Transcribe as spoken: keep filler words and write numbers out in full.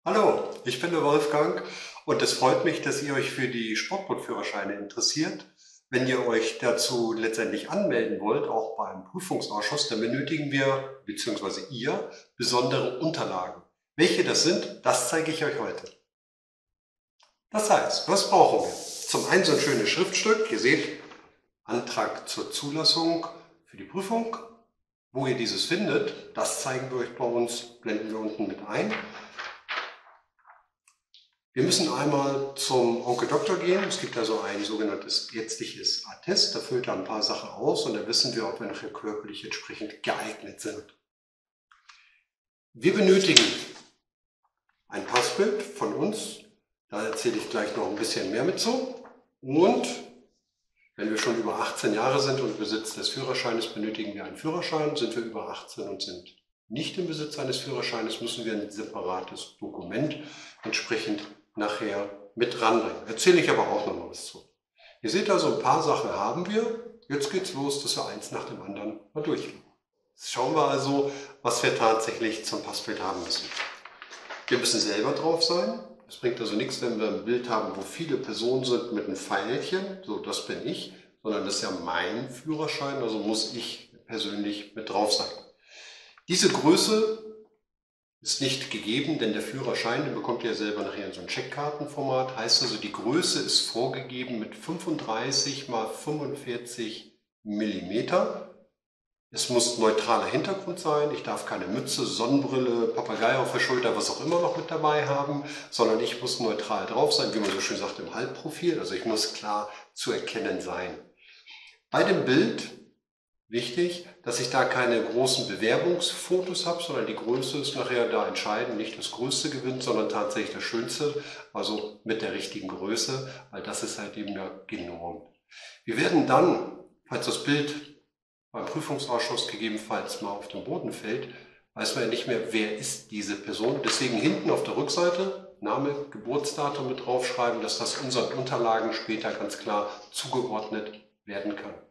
Hallo, ich bin der Wolfgang und es freut mich, dass ihr euch für die Sportbootführerscheine interessiert. Wenn ihr euch dazu letztendlich anmelden wollt, auch beim Prüfungsausschuss, dann benötigen wir bzw. ihr besondere Unterlagen. Welche das sind, das zeige ich euch heute. Das heißt, was brauchen wir? Zum einen so ein schönes Schriftstück. Ihr seht, Antrag zur Zulassung für die Prüfung. Wo ihr dieses findet, das zeigen wir euch bei uns, blenden wir unten mit ein. Wir müssen einmal zum Onkel Doktor gehen. Es gibt also ein sogenanntes ärztliches Attest. Da füllt er ein paar Sachen aus und da wissen wir, ob wir nachher körperlich entsprechend geeignet sind. Wir benötigen ein Passbild von uns. Da erzähle ich gleich noch ein bisschen mehr mit zu. Und wenn wir schon über achtzehn Jahre sind und Besitz des Führerscheines, benötigen wir einen Führerschein. Sind wir über achtzehn und sind nicht im Besitz eines Führerscheines, müssen wir ein separates Dokument entsprechend nachher mit ranbringen. Erzähle ich aber auch noch mal was zu. Ihr seht also, ein paar Sachen haben wir. Jetzt geht's los, dass wir eins nach dem anderen mal durchgehen. Jetzt schauen wir also, was wir tatsächlich zum Passbild haben müssen. Wir müssen selber drauf sein. Es bringt also nichts, wenn wir ein Bild haben, wo viele Personen sind mit einem Pfeilchen. So, das bin ich. Sondern das ist ja mein Führerschein, also muss ich persönlich mit drauf sein. Diese Größe ist nicht gegeben, denn der Führerschein, den bekommt ihr selber nachher in so ein Checkkartenformat. Heißt also, die Größe ist vorgegeben mit fünfunddreißig mal fünfundvierzig Millimeter. Es muss neutraler Hintergrund sein. Ich darf keine Mütze, Sonnenbrille, Papagei auf der Schulter, was auch immer noch mit dabei haben, sondern ich muss neutral drauf sein, wie man so schön sagt, im Halbprofil. Also ich muss klar zu erkennen sein. Bei dem Bild wichtig, dass ich da keine großen Bewerbungsfotos habe, sondern die Größe ist nachher da entscheidend. Nicht das Größte gewinnt, sondern tatsächlich das Schönste, also mit der richtigen Größe, weil das ist halt eben ja genormt. Wir werden dann, falls das Bild beim Prüfungsausschuss gegebenenfalls mal auf den Boden fällt, weiß man ja nicht mehr, wer ist diese Person. Deswegen hinten auf der Rückseite Name, Geburtsdatum mit draufschreiben, dass das unseren Unterlagen später ganz klar zugeordnet werden kann.